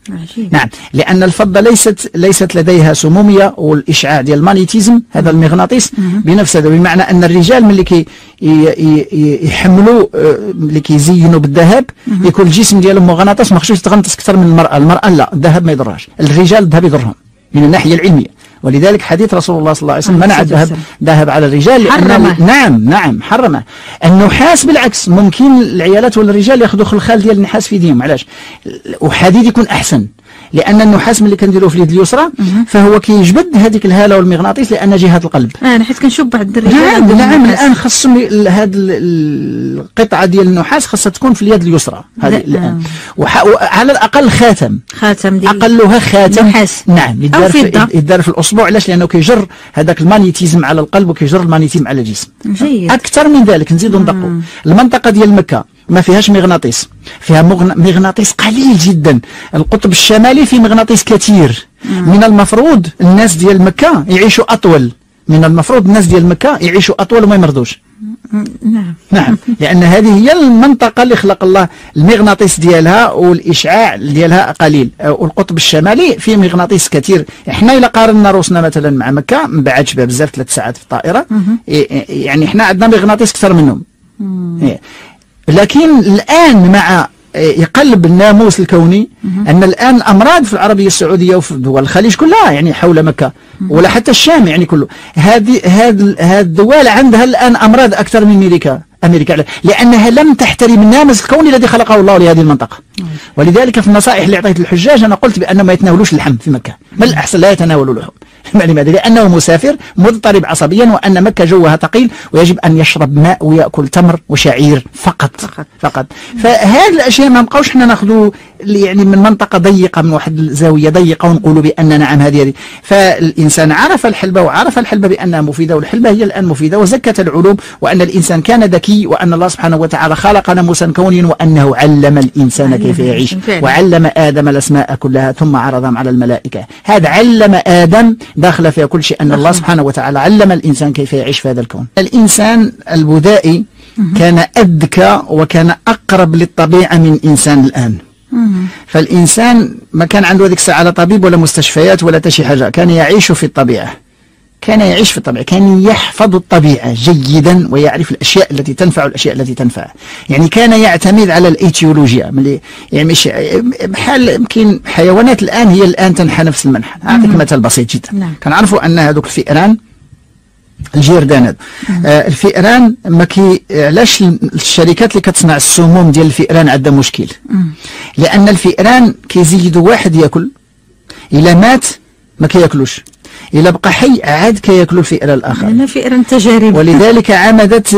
عجيب. نعم، لأن الفضة ليست لديها سمومية، والإشعاع ديال المغناطيسم هذا المغناطيس بنفس هذا، بمعنى أن الرجال ملي يحملوا ملي كيزينوا بالذهب يكون الجسم ديالهم مغناطيس، ما خصوش يتغنطس أكثر من المرأة لا، الذهب ما يضرهاش، الرجال الذهب يضرهم من الناحية العلمية. ولذلك حديث رسول الله صلى الله عليه وسلم منع الذهب على الرجال، حرمه. نعم حرمه. النحاس بالعكس ممكن العيالات ولا الرجال ياخذوا خلخال ديال النحاس في يديهم، علاش؟ وحديد يكون احسن، لان النحاس ملي كنديروه في اليد اليسرى فهو كيجبد هذيك الهاله والمغناطيس لان جهه القلب. انا حيت كنشوف بعض الرجال نعم الان خصهم هذه القطعه ديال النحاس خاصها تكون في اليد اليسرى هذه الان، وعلى الاقل خاتم ديال اقلها خاتم نحاس. نعم يدار في الاصبع، علاش؟ لانه كيجر هذاك المانيتيزم على القلب وكيجر المانيتيزم على الجسم. جيد. اكثر من ذلك نزيدوا ندقوا، المنطقه ديال مكه ما فيهاش مغناطيس، فيها مغناطيس قليل جدا. القطب الشمالي فيه مغناطيس كثير. من المفروض الناس ديال مكة يعيشوا أطول، وما يمرضوش. نعم لأن هذه هي المنطقة اللي خلق الله المغناطيس ديالها والإشعاع ديالها قليل، والقطب الشمالي فيه مغناطيس كثير. احنا إلا قارنا روسنا مثلا مع مكة ما بعدش بها بزاف 3 ساعات في الطائرة، يعني احنا عندنا مغناطيس أكثر منهم. لكن الآن مع يقلب الناموس الكوني أن الآن الأمراض في العربية السعودية وفي دول الخليج كلها يعني حول مكة ولا حتى الشام يعني كله، هذه الدول عندها الآن أمراض أكثر من أمريكا لأنها لم تحترم الناموس الكوني الذي خلقه الله لهذه المنطقة. ولذلك في النصائح اللي أعطيت للحجاج أنا قلت بأنهم ما يتناولوش اللحم في مكة، بل الأحسن لا يتناولوا اللحوم. لماذا؟ لأنه مسافر مضطرب عصبيا، وأن مكة جوها ثقيل ويجب أن يشرب ماء ويأكل تمر وشعير فقط. فهذه الأشياء ما نبقاوش احنا ناخذوا يعني من منطقة ضيقة، من واحد الزاوية ضيقة ونقولوا بأن نعم هذه. فالإنسان عرف الحلبة وعرف الحلبة بأنها مفيدة، والحلبة هي الآن مفيدة، وزكت العلوم، وأن الإنسان كان ذكي، وأن الله سبحانه وتعالى خلق ناموسا كونيا، وأنه علم الإنسان كيف يعيش، وعلم آدم الأسماء كلها ثم عرضهم على الملائكة. هذا علم آدم داخل فيها كل شيء، أن الله سبحانه وتعالى علم الإنسان كيف يعيش في هذا الكون. الإنسان البدائي كان أذكى وكان أقرب للطبيعة من إنسان الآن. فالإنسان ما كان عنده هذيك الساعة لا طبيب ولا مستشفيات ولا شي حاجة، كان يعيش في الطبيعة، كان يحفظ الطبيعة جيدا ويعرف الأشياء التي تنفع والأشياء التي تنفع. يعني كان يعتمد على الإيتيولوجيا، يعني مش بحال يمكن حيوانات الآن هي الآن تنحى نفس المنحى. أعطيك مثال بسيط جدا. كان عرفوا أن هذوك الفئران الجيردان الفئران ما علاش الشركات اللي كتصنع السموم ديال الفئران عندها مشكل؟ لأن الفئران كيزيدوا واحد ياكل، إلا مات ما كياكلوش، إلا بقى حي عاد كياكلوا الفئر الآخر. لأن فئران تجارب. ولذلك عمدت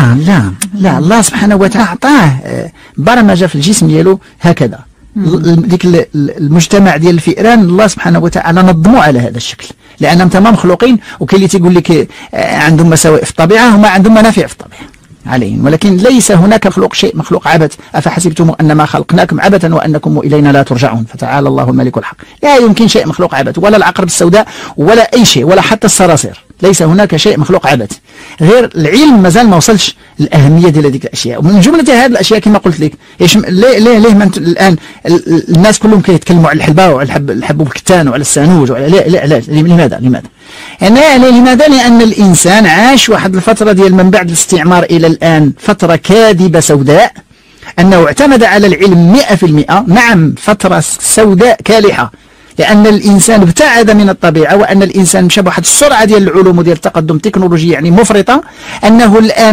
لا الله سبحانه وتعالى أعطاه برمجة في الجسم ديالو هكذا. ديك المجتمع ديال الفئران الله سبحانه وتعالى نظموا على هذا الشكل، لأنهم تمام مخلوقين، وكاين اللي تيقول لك عندهم مساوئ في الطبيعة، هما عندهم منافع في الطبيعة عليهم، ولكن ليس هناك مخلوق عبث. أفحسبتم أنما خلقناكم عبثا وأنكم إلينا لا ترجعون، فتعالى الله الملك الحق. لا يمكن شيء مخلوق عبث، ولا العقرب السوداء ولا أي شيء، ولا حتى الصراصير، ليس هناك شيء مخلوق عبث. غير العلم مازال ما وصلش الأهمية ديال هذيك الأشياء. ومن جملة هذه الأشياء كما قلت لك، ليه الآن الناس كلهم كيتكلموا على الحلبة وعلى الحب والكتان وعلى السانوج لماذا؟ لماذا؟ لأن الإنسان عاش واحد الفترة ديال من بعد الاستعمار إلى الآن فترة كاذبة سوداء، أنه اعتمد على العلم 100%. نعم فترة سوداء كالحة، لأن الإنسان ابتعد من الطبيعة، وأن الإنسان مشى بواحد السرعة ديال العلوم وديال التقدم التكنولوجي يعني مفرطة، أنه الآن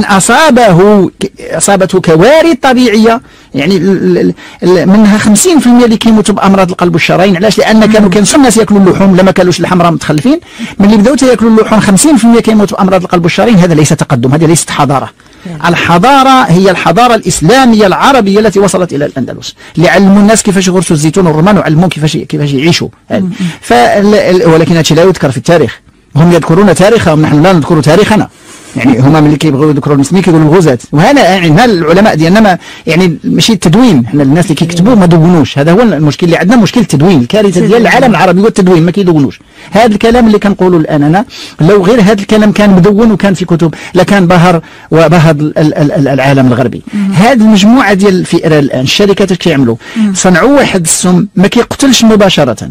أصابته كوارث طبيعية، يعني منها 50% اللي كيموتوا بأمراض القلب والشرايين. علاش؟ لأن كانوا الناس يأكلوا اللحوم، لما كانوش اللحم راهم متخلفين، من اللي بداو يأكلوا اللحوم 50% كيموتوا بأمراض القلب والشرايين. هذا ليس تقدم، هذه ليست حضارة. الحضارة هي الحضارة الإسلامية العربية التي وصلت إلى الأندلس، لعلموا الناس كيفاش يغرسوا الزيتون والرمان، وعلموا كيفاش يعيشوا. ولكن هذا لا يذكر في التاريخ. هم يذكرون تاريخهم، نحن لا نذكر تاريخنا. يعني هما ملي كيبغيو يذكروا الاسمي كيقولوا الغزاة، وهذا يعني هذا العلماء ديالنا يعني ماشي التدوين، حنا الناس اللي كيكتبوا ما دونوش، هذا هو المشكل اللي عندنا، مشكل التدوين، الكارثه ديال العالم العربي هو التدوين، ما كيدونوش. هذا الكلام اللي كنقولوا الان انا لو غير هذا الكلام كان مدون وكان في كتب لكان بهر وبهض العالم الغربي. هذه المجموعه ديال الفئران الان الشركات اش كيعملوا؟ صنعوا واحد السم ما كيقتلش مباشره.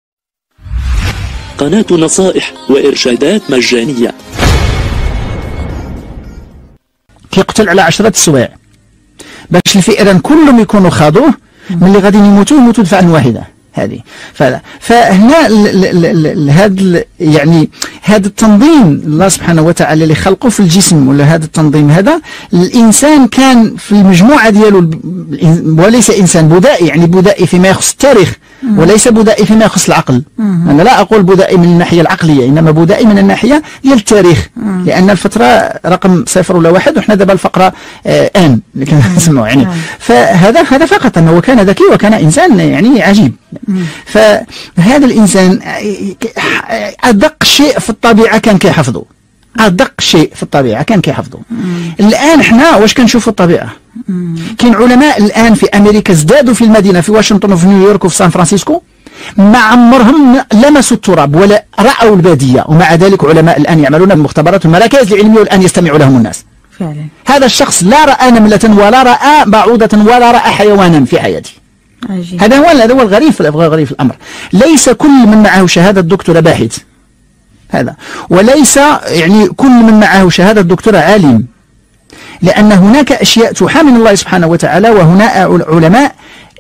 قناة نصائح وإرشادات مجانية كيقتل على 10 السوايع باش الفئران كلهم يكونوا خاضوه، ملي غادي يموتوا دفعه واحده. هذه فهنا هذا يعني هذا التنظيم الله سبحانه وتعالى اللي خلقه في الجسم، ولا هذا التنظيم هذا الانسان كان في المجموعه ديالو، وليس انسان بدائي، يعني بدائي فيما يخص التاريخ وليس بدائي فيما يخص العقل. انا لا اقول بدائي من الناحيه العقليه، انما بدائي من الناحيه ديال التاريخ، لان الفتره رقم 0 ولا 1 وحنا دابا الفقره ان اللي كنسمعوا يعني. فهذا فقط انه كان ذكي وكان انسان يعني عجيب. فهذا الانسان ادق شيء في الطبيعه كان كيحفظه، ادق شيء في الطبيعه كان كيحفظه. الان حنا واش كنشوفوا الطبيعه؟ كاين علماء الان في امريكا ازدادوا في المدينه، في واشنطن وفي نيويورك وفي سان فرانسيسكو، ما عمرهم لمسوا التراب ولا راوا الباديه، ومع ذلك علماء الان يعملون بالمختبرات والمراكز العلميه والان يستمع لهم الناس. فعلا هذا الشخص لا راى نمله ولا راى بعوضه ولا راى حيوانا في حياته. عجيب. هذا هو الغريب في الامر. ليس كل من معه شهاده دكتوراه باحث، هذا، وليس يعني كل من معه شهاده دكتوراه عالم، لأن هناك أشياء توحى من الله سبحانه وتعالى، وهناك علماء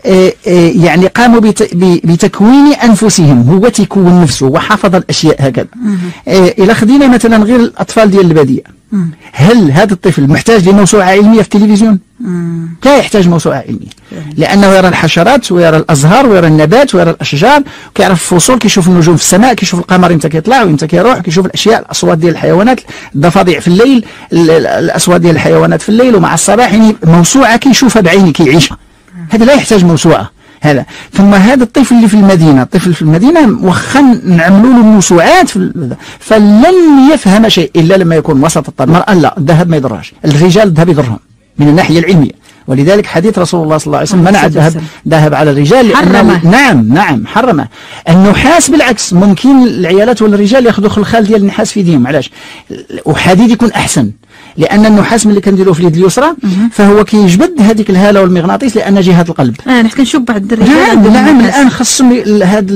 يعني قاموا بتكوين أنفسهم، هو تكون نفسه وحفظ الأشياء هكذا. إلى خدينا مثلا غير الأطفال ديال البادية، هل هذا الطفل محتاج لموسوعة علمية في التلفزيون؟ لا يحتاج موسوعة علمية، لأنه يرى الحشرات ويرى الأزهار ويرى النبات ويرى الأشجار، كيعرف الفصول، كيشوف النجوم في السماء، كيشوف القمر امتى كيطلع وامتى كيروح، كيشوف الأشياء، الأصوات ديال الحيوانات، الضفادع في الليل، الأصوات ديال الحيوانات في الليل ومع الصباح، يعني موسوعة كيشوفها بعينه كيعيشها. هذا لا يحتاج موسوعة هذا. ثم هذا الطفل اللي في المدينة، الطفل في المدينة واخا نعملوا له موسوعات فلن يفهم شيء إلا لما يكون وسط الطريق. المرأة لا، الذهب ما يضرهاش، الرجال الذهب يضرهم من الناحية العلمية، ولذلك حديث رسول الله صلى الله عليه وسلم منع الذهب على الرجال، لأنه نعم حرمه. النحاس بالعكس ممكن العيالات ولا الرجال ياخذوا خلخال ديال النحاس في يديهم، علاش؟ وحديد يكون أحسن، لأن النحاس ملي كنديروه في اليد اليسرى فهو كيجبد هذيك الهالة والمغناطيس لأن جهة القلب. حنا كنشوف بعض الرجال نعم الآن خصهم هذه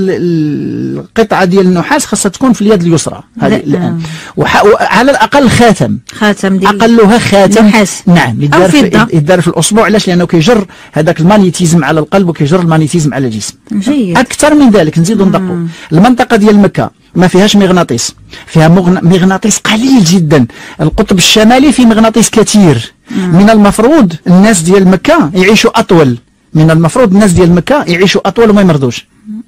القطعة ديال النحاس خاصها تكون في اليد اليسرى هذه الآن، وعلى الأقل خاتم ديال أقلها خاتم نحاس. نعم يدار في الأصبع، علاش؟ لأنه كيجر هذاك المانيتيزم على القلب وكيجر المانيتيزم على الجسم. جيد. أكثر من ذلك نزيدوا ندقوا، المنطقة ديال مكة ما فيهاش مغناطيس، فيها مغناطيس قليل جدا. القطب الشمالي فيه مغناطيس كثير. من المفروض الناس ديال مكة يعيشوا أطول، من المفروض الناس ديال مكة يعيشوا أطول وما يمرضوش.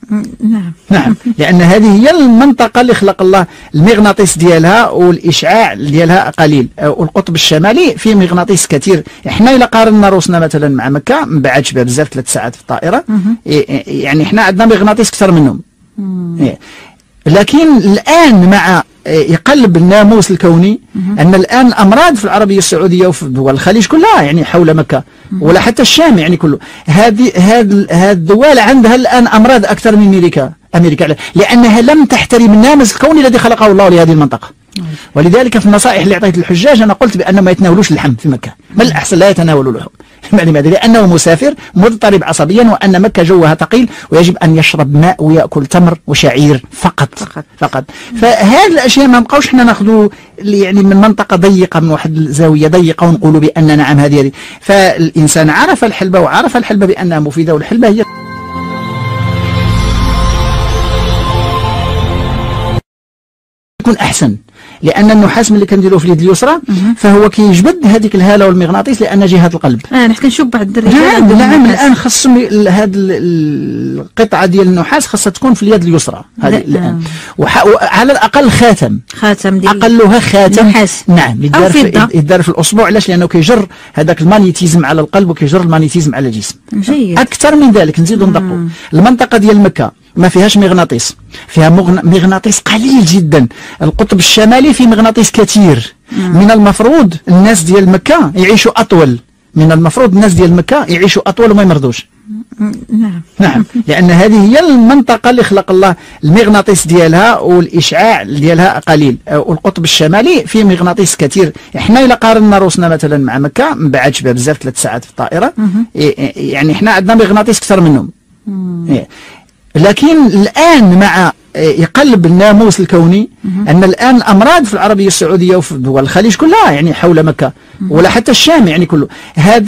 نعم لأن هذه هي المنطقة اللي خلق الله المغناطيس ديالها والإشعاع ديالها قليل، والقطب الشمالي فيه مغناطيس كثير. احنا إلا قارنا روسنا مثلا مع مكة ما بعدش بها بزاف 3 ساعات في الطائرة، يعني احنا عندنا مغناطيس أكثر منهم. لكن الآن مع يقلب الناموس الكوني أن الآن الأمراض في العربية السعودية وفي دول الخليج كلها يعني حول مكة ولا حتى الشام يعني كله، هذه الدول عندها الآن أمراض أكثر من أمريكا لأنها لم تحترم الناموس الكوني الذي خلقه الله لهذه المنطقة. ولذلك في النصائح اللي أعطيت للحجاج أنا قلت بأنهم ما يتناولوش اللحم في مكة، من الأحسن لا يتناولوا اللحم. لماذا؟ لأنه مسافر مضطرب عصبيا، وأن مكة جوها ثقيل ويجب أن يشرب ماء ويأكل تمر وشعير فقط. فهذه الأشياء ما نبقاوش حنا ناخذوا يعني من منطقة ضيقة، من واحد الزاوية ضيقة ونقولوا بأن نعم هذه. فالإنسان عرف الحلبة وعرف الحلبة بأنها مفيدة، والحلبة هي يكون أحسن، لأن النحاس ملي كنديروه في اليد اليسرى فهو كيجبد هذيك الهالة والمغناطيس لأن جهة القلب. حنا كنشوف بعض الرجال نعم الآن خصهم هذه القطعة ديال النحاس خاصها تكون في اليد اليسرى هذه الآن، وعلى الأقل خاتم ديال أقلها خاتم نحاس. نعم يدار في الأصبع، علاش؟ لأنه كيجر هذاك المانيتيزم على القلب وكيجر المانيتيزم على الجسم. جيد. أكثر من ذلك نزيدوا ندقوا، المنطقة ديال مكة ما فيهاش مغناطيس، فيها مغناطيس قليل جدا. القطب الشمالي فيه مغناطيس كثير. من المفروض الناس ديال مكة يعيشوا أطول، من المفروض الناس ديال مكة يعيشوا أطول وما يمرضوش. نعم لأن هذه هي المنطقة اللي خلق الله المغناطيس ديالها والإشعاع ديالها قليل، والقطب الشمالي فيه مغناطيس كثير. احنا إلا قارنا روسنا مثلا مع مكة ما بعدش بها بزاف 3 ساعات في الطائرة، يعني احنا عندنا مغناطيس أكثر منهم. لكن الآن مع يقلب الناموس الكوني أن الآن الأمراض في العربية السعودية وفي دول الخليج كلها يعني حول مكة ولا حتى الشام يعني كله هذا